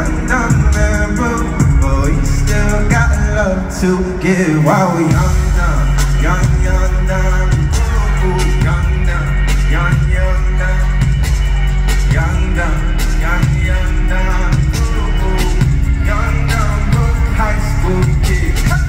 young, dumb, and broke, but we still got love to give while we young, dumb, young, dumb, ooh, young, dumb, young, dumb, young, dumb, young, dumb, ooh, young, dumb, broke high school kid.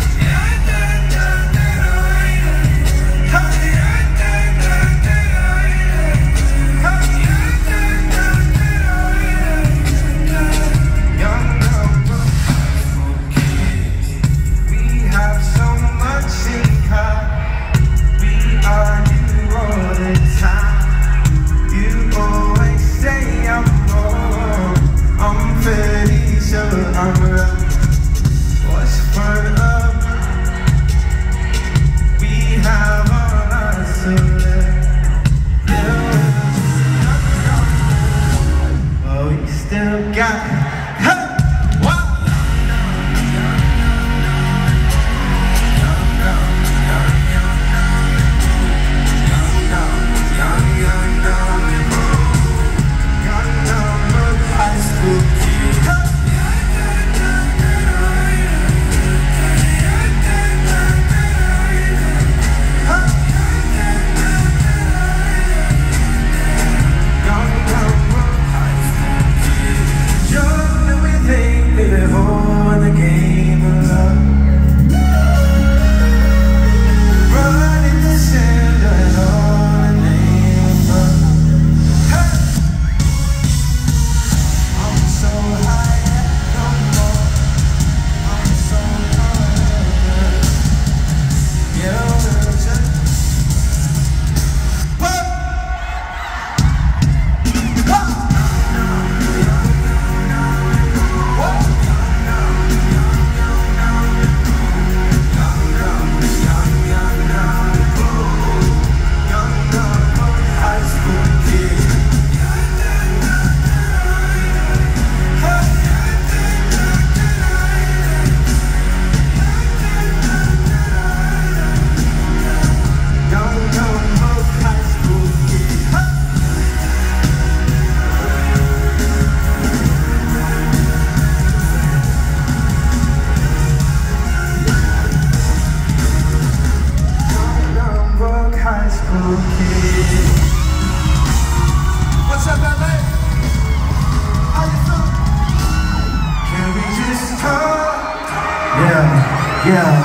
What's up, LA? How you feeling? Can we just talk? Yeah.